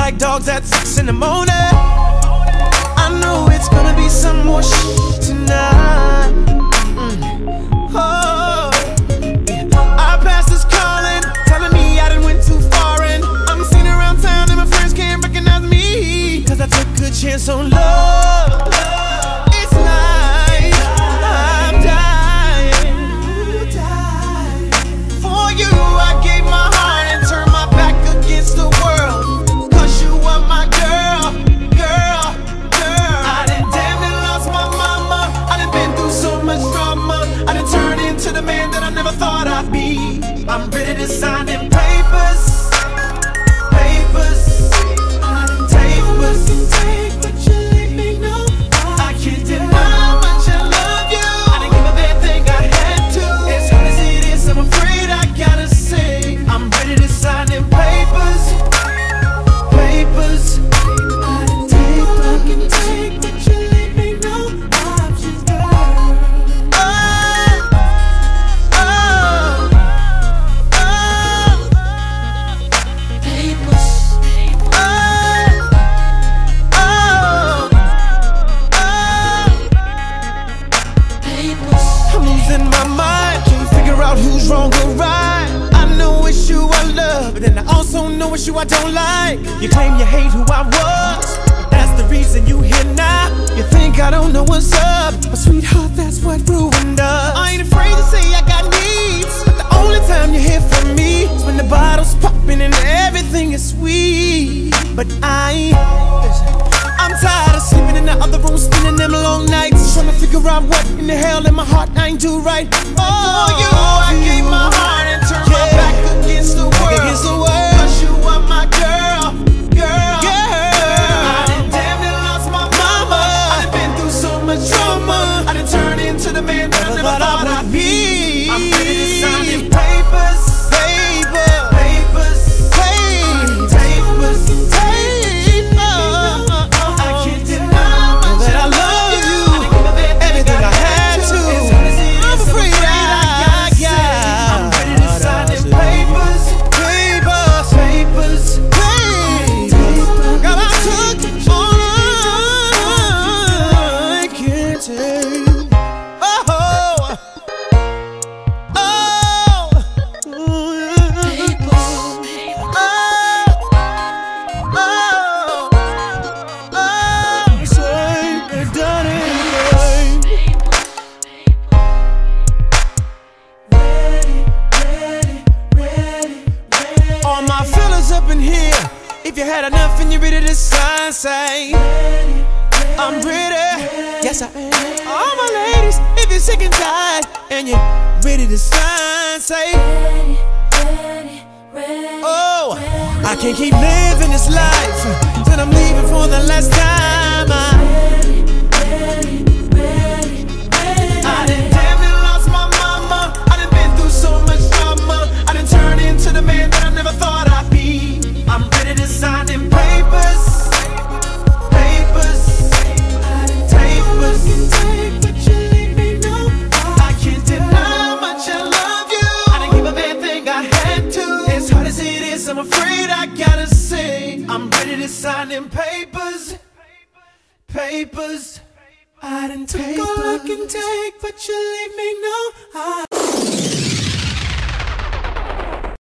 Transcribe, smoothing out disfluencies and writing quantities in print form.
like dogs at 6 in the morning. I know it's gonna be some more shit tonight. Oh, yeah. Our past is calling, telling me I done went too far, and I'm seen around town and my friends can't recognize me, cause I took a good chance on love. It's like I'm dying. For you I gave my heart and turned my back against the world, cause you were my girl, girl, girl. I done damn near lost my mama, I done been through so much drama, I done turned into the man that I never thought I'd be. I'm ready to sign them papers, papers, papers. Take what you let me know. I can't deny how much I love you. I didn't give a bad thing, I had to. As hard as it is, I'm afraid I gotta say, I'm ready to sign them papers, papers. I can take what you let me know. I'm just girl. I'm losing my mind, can't figure out who's wrong or right. I know it's you I love, but then I also know it's you I don't like. You claim you hate who I was, but that's the reason you here now. You think I don't know what's up, but sweetheart, that's what ruined us. I ain't afraid to say I got needs, but the only time you hear from me is when the bottle's popping and everything is sweet. But I'm tired of sleeping in the other room, spending them long nights, trying to figure out what in the hell in my heart I ain't do right. Oh, you, I gave my heart and turned my back against the world, cause you were my girl, girl, girl. I done damn near lost my mama, I done been through so much trauma, I done turned into the man that I never thought I'd be. I'm ready to sign them papers, papers, papers, papers, papers. If you had enough and you're ready to sign, say I'm ready, yes I am. All my ladies, if you're sick and tired and you're ready to sign, say oh, I can't keep living this life till I'm leaving for the last time. I done damn near lost my mama, I done been through so much drama, I done turned into the man that I never thought I'd be. I'm ready to sign them papers, papers, papers. Take what you let me know. I can't deny how much I love you. I didn't give a bad thing, I had to. As hard as it is, I'm afraid I gotta say, I'm ready to sign them papers, papers. I done took all I can take, but you leave me know.